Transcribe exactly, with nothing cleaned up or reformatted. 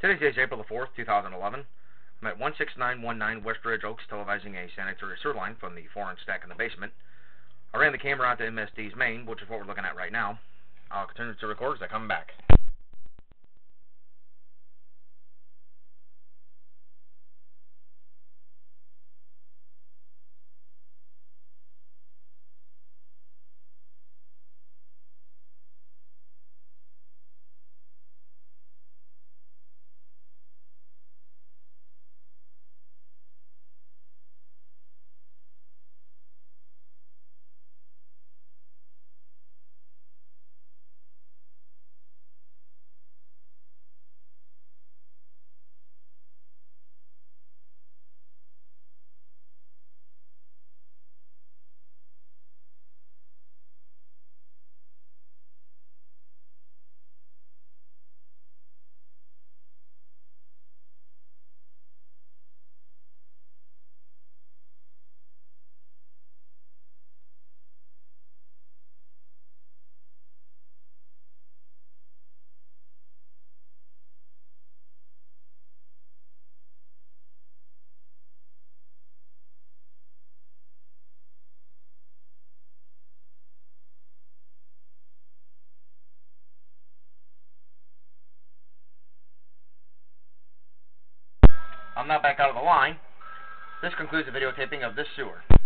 Today's day is April the fourth, two thousand eleven. I'm at one six nine one nine West Ridge Oaks, televising a sanitary sewer line from the four-inch stack in the basement. I ran the camera out to M S D's main, which is what we're looking at right now. I'll continue to record as I come back. I'm now back out of the line. This concludes the videotaping of this sewer.